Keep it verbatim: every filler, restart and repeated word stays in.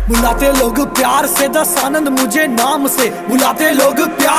बुलाते लोग प्यार से दस आनंद मुझे नाम से, बुलाते लोग प्यार